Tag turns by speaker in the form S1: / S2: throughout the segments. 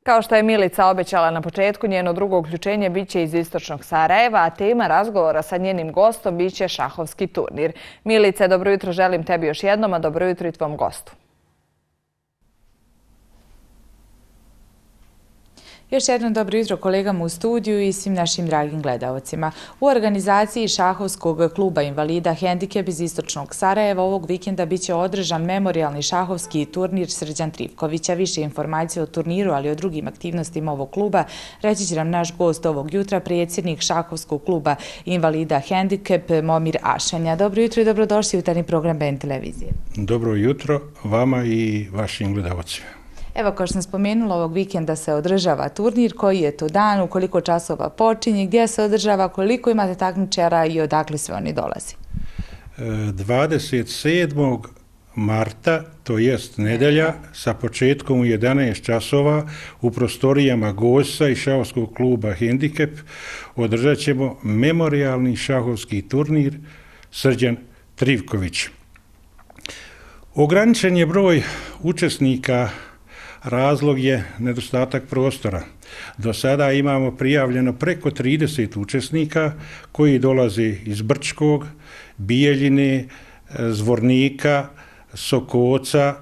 S1: Kao što je Milica obećala na početku, njeno drugo uključenje biće iz istočnog Sarajeva, a tema razgovora sa njenim gostom biće šahovski turnir. Milice, dobro jutro, želim tebi još jednom, a dobro jutro i tvom gostu.
S2: Još jednom dobro jutro kolegama u studiju i svim našim dragim gledalcima. U organizaciji šahovskog kluba invalida Hendikep iz istočnog Sarajeva ovog vikenda biće održan memorijalni šahovski turnir Srđan Trivkovića. Više informacije o turniru, ali i o drugim aktivnostima ovog kluba reći će nam naš gost ovog jutra, predsjednik šahovskog kluba invalida Hendikep Momir Ašanja. Dobro jutro i dobrodošli u jutarnji program BN televizije.
S3: Dobro jutro vama i vašim gledalcima.
S2: Evo, kao što sam spomenula, ovog vikenda se održava turnir. Koji je to dan, u koliko časova počinje, gdje se održava, koliko imate takmičara i odakle sve oni dolazi?
S3: 27. marta, to jest nedelja, sa početkom u 11 časova u prostorijama Gosa i šahovskog kluba Hendikep održat ćemo memorijalni šahovski turnir Srđan Trivković. Ograničen je broj učesnika. Razlog je nedostatak prostora. Do sada imamo prijavljeno preko 30 učesnika koji dolaze iz Brčkog, Bijeljine, Zvornika, Sokoca,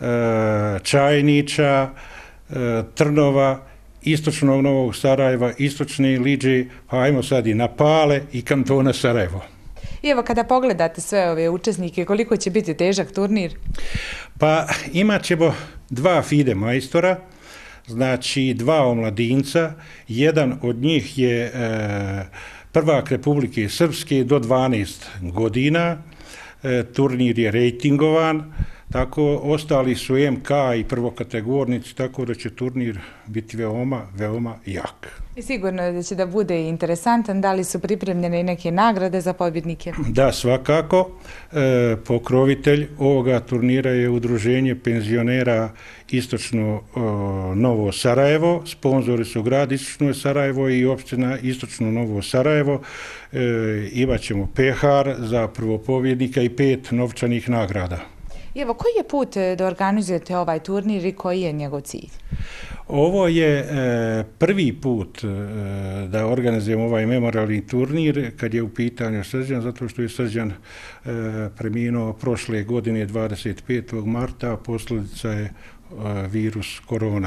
S3: Čajnića, Trnova, istočnog Novog Sarajeva, istočne Liđe, pa ajmo sad i na Pale i kantona Sarajevo.
S2: I evo, kada pogledate sve ove učesnike, koliko će biti težak turnir?
S3: Pa imat ćemo 2 FIDE majstora, znači 2 omladinca. Jedan od njih je prvak Republike Srpske do 12 godina. Turnir je rejtingovan, tako ostali su MK i prvokategornici, tako da će turnir biti veoma jak.
S2: I sigurno je da će da bude interesantan. Da li su pripremljene i neke nagrade za pobjednike?
S3: Da, svakako. Pokrovitelj ovoga turnira je Udruženje penzionera Istočno Novo Sarajevo. Sponzori su grad Istočno Sarajevo i opština Istočno Novo Sarajevo. Imat ćemo pehar za prvopobjednika i 5 novčanih nagrada.
S2: Evo, koji je put da organizujete ovaj turnir i koji je njegov cilj?
S3: Ovo je prvi put da organizujemo ovaj memorialni turnir kad je u pitanju Srđan, zato što je Srđan preminuo prošle godine 25. marta, a posljedica je virus korona.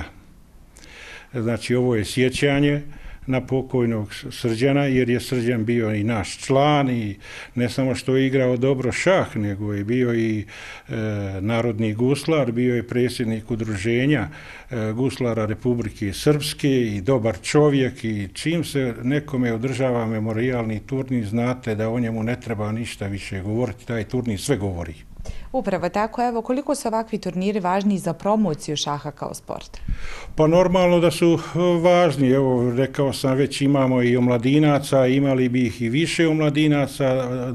S3: Znači, ovo je sjećanje na pokojnog Srđana, jer je Srđan bio i naš član i ne samo što je igrao dobro šah, nego je bio i narodni guslar, bio je predsjednik udruženja guslara Republike Srpske i dobar čovjek, i čim se nekome održava memorijalni turnir, znate da o njemu ne treba ništa više govoriti, taj turnir sve govori.
S2: Upravo tako. Evo, koliko su ovakvi turniri važni za promociju šaha kao sport?
S3: Pa normalno da su važni. Evo, rekao sam, već imamo i omladinaca, imali bi ih i više omladinaca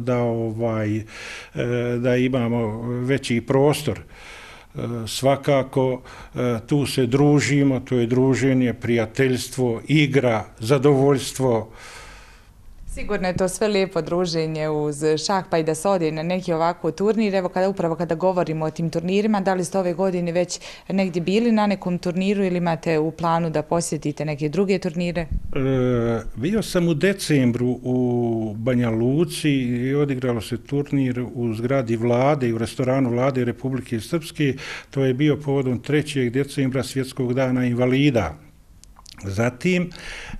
S3: da imamo veći prostor. Svakako tu se družimo, to je druženje, prijateljstvo, igra, zadovoljstvo.
S2: Sigurno je to sve lijepo druženje uz šah, pa i da se ode na neki ovako turnir. Evo, upravo kada govorimo o tim turnirima, da li ste ove godine već negdje bili na nekom turniru ili imate u planu da posjetite neke druge turnire?
S3: Bio sam u decembru u Banja Luci i odigralo se turnir u zgradi vlade i u restoranu vlade Republike Srpske. To je bio povodom 3. decembra Svjetskog dana invalida. Zatim,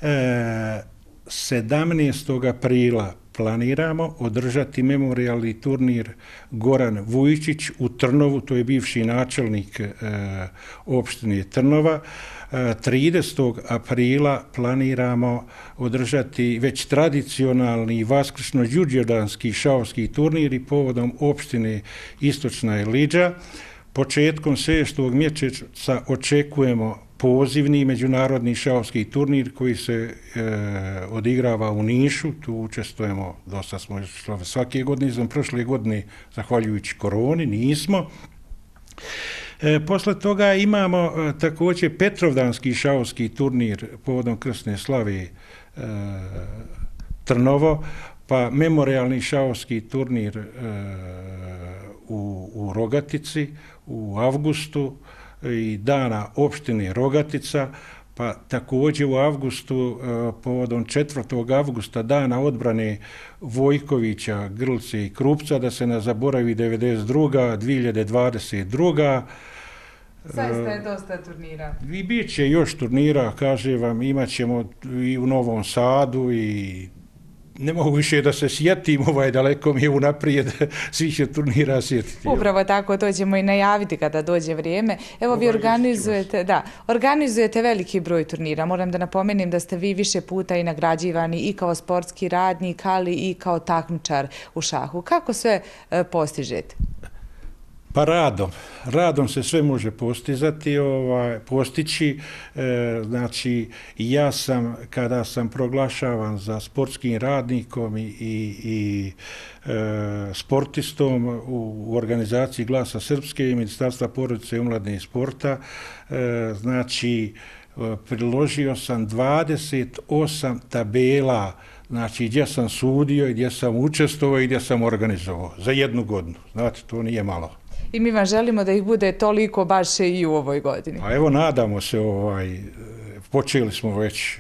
S3: 17. aprila planiramo održati memorijalni turnir Goran Vujčić u Trnovu, to je bivši načelnik opštine Trnova. 30. aprila planiramo održati već tradicionalni vaskršno-đurđevdanski šahovski turnir i povodom opštine Istočna Liđa. Početkom 6. mjeseca očekujemo pozivni međunarodni šahovski turnir koji se odigrava u Nišu. Tu učestvujemo, dosta smo svake godine, znam prošle godine, zahvaljujući koroni, nismo. Posle toga imamo također Petrovdanski šahovski turnir povodom krsne slave Trnovo, pa memorijalni šahovski turnir u Rogatici u avgustu i dana opštine Rogatica, Pa također u avgustu, povodom 4. avgusta, dana odbrane Vojkovića, Grlce i Krupca, da se ne zaboravi 92. 2022.
S2: Zaista je dosta turnira.
S3: I bit će još turnira, kaže vam, imat ćemo i u Novom Sadu i ne mogu više da se sjetim, daleko mi je unaprijed, svi će turnira sjetiti.
S2: Upravo tako, to ćemo i najaviti kada dođe vrijeme. Evo vi organizujete veliki broj turnira. Moram da napomenem da ste vi više puta i nagrađivani i kao sportski radnik, ali i kao takmičar u šahu. Kako sve postižete?
S3: Pa radom se sve može postići. Znači, ja sam, kada sam proglašavan za sportskim radnikom i sportistom u organizaciji Glasa Srpske i Ministarstva porodice i omladine i sporta, znači, priložio sam 28 tabela, znači gdje sam sudio i gdje sam učestvovao i gdje sam organizovao za jednu godinu. Znate, to nije malo.
S2: I mi vam želimo da ih bude toliko baš i u ovoj godini.
S3: A evo, nadamo se, počeli smo već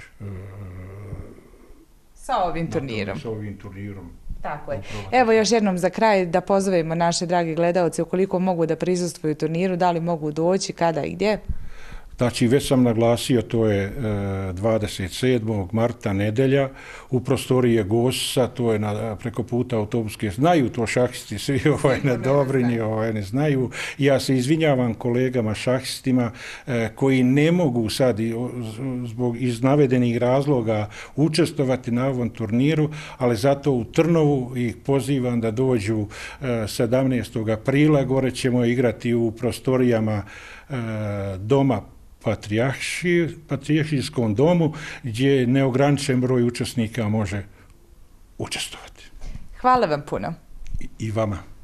S2: sa ovim turnirom.
S3: Sa ovim turnirom.
S2: Tako je. Evo još jednom za kraj da pozovemo naše dragi gledaoci ukoliko mogu da prisustvuju turniru, da li mogu doći, kada i gdje?
S3: Znači, već sam naglasio, to je 27. marta, nedelja, u prostoriji Gosa, to je preko puta autobuske. Znaju to šahisti, svi na Dobrinji ne znaju. Ja se izvinjavam kolegama šahistima koji ne mogu sad iz navedenih razloga učestvovati na ovom turniru, ali zato u Trnovu ih pozivam da dođu 17. aprila. Gore ćemo igrati u prostorijama doma Patrijaršijskom domu, gdje neograničen broj učesnika može učestvovati.
S2: Hvala vam puno.
S3: I vama.